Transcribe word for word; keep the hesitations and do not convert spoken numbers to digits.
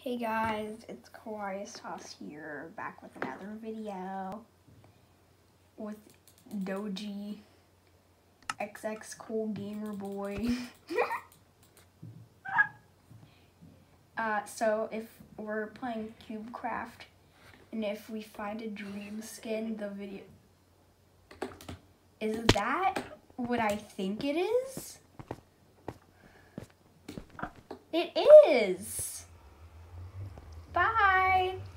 Hey guys, it's Kawaii Sauce here, back with another video with Dogey, X X Cool Gamer Boy. uh, so if we're playing cubecraft, and if we find a dream skin, the video, is that what I think it is? It is! Bye!